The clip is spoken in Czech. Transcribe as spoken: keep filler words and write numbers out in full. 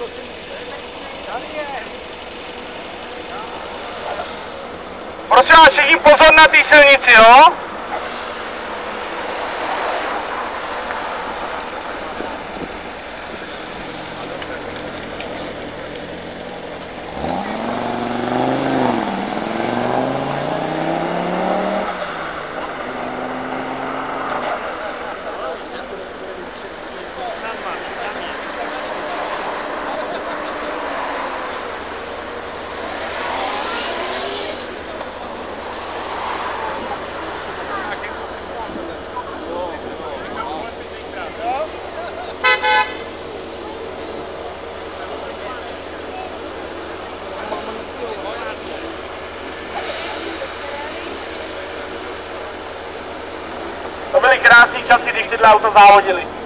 Prosím vás, všichni pozor na té silnici, jo? To byly krásné časy, když tyhle auta závodily.